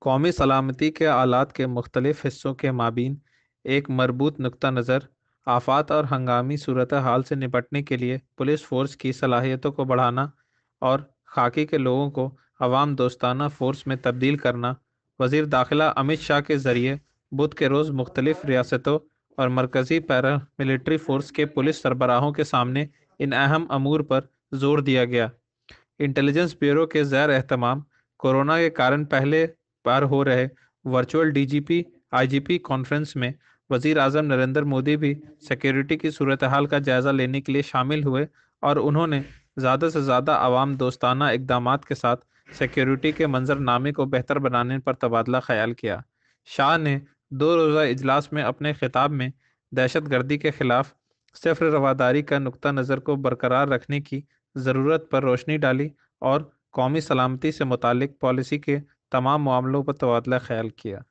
قومی سلامتی کے آلات کے مختلف حصوں کے مابین ایک مربوط نقطہ نظر، آفات اور ہنگامی صورتحال سے نپٹنے کے لیے پولیس فورس کی صلاحیتوں کو بڑھانا اور خاکی کے لوگوں کو عوام دوستانہ فورس میں تبدیل کرنا، وزیر داخلہ امت شاہ کے ذریعے بدھ کے روز مختلف ریاستوں اور مرکزی پیرا ملٹری فورس کے پولیس سربراہوں کے سامنے ان اہم امور پر زور دیا گیا۔ انٹیلیجنس بیورو کے زیر اہتمام کورونا کے کارن پہلے بار ہو رہے virtual D G P I G P conference میں وزیر اعظم نریندر مودی بھی سیکیورٹی کی صورتحال کا جائزہ لینے کے لیے شامل ہوئے اور انہوں نے زیادہ سے زیادہ عوام دوستانہ اقدامات کے ساتھ سیکیورٹی کے منظر نامے کو بہتر بنانے پر تبادلہ خیال کیا۔ شاہ نے 2 روزہ اجلاس میں اپنے خطاب میں دہشت گردی کے خلاف صفر رواداری کا نقطہ نظر کو برقرار رکھنے کی ضرورت پر روشنی ڈالی اور قومی سلامتی سے متعلق پالیسی کے تمام معاملوں پر تبادلہ خیال کیا۔